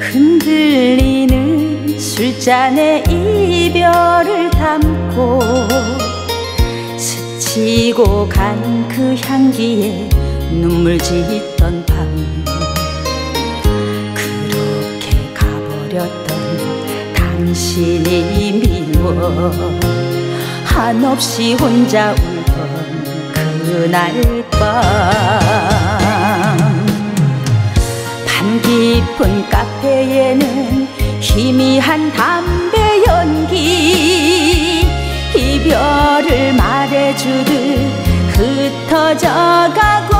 흔들리는 술잔에 이별을 담고 스치고 간 그 향기에 눈물 짓던 밤, 그렇게 가버렸던 당신이 미워 한없이 혼자 울던 그날 밤 깊은 카페에는 희미한 담배 연기, 이별을 말해주듯 흩어져가고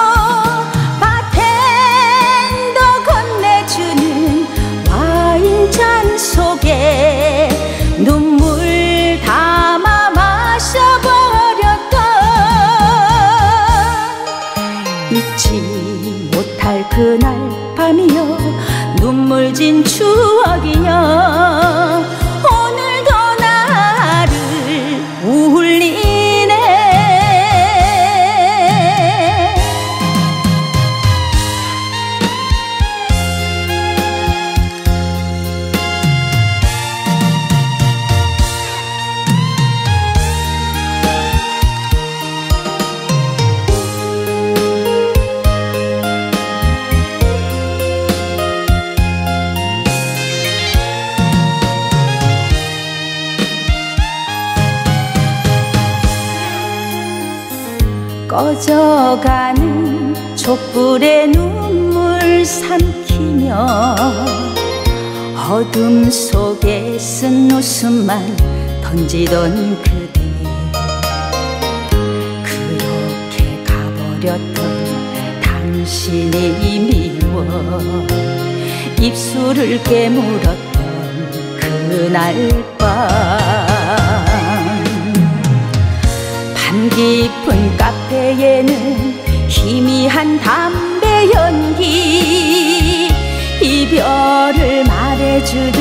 바텐더 건네주는 와인잔 속에 눈물 담아 마셔버렸던 잊지 못할 그날 밤이여 눈물진 추억이여 오늘도 나를 울리네. 꺼져가는 촛불에 눈물 삼키며 어둠 속에 쓴 웃음만 던지던 그대, 그렇게 가버렸던 당신이 미워 입술을 깨물었던 그날 밤 깊은 카페에는 희미한 담배 연기, 이별을 말해주듯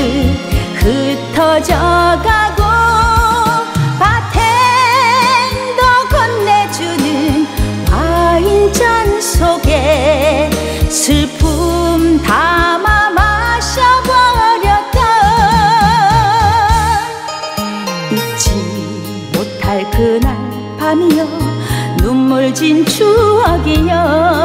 흩어져가고 바텐더 건네주는 와인잔 속에 슬픔 담아 마셔버렸던 잊지 못할 그날 밤이여 눈물진 추억이여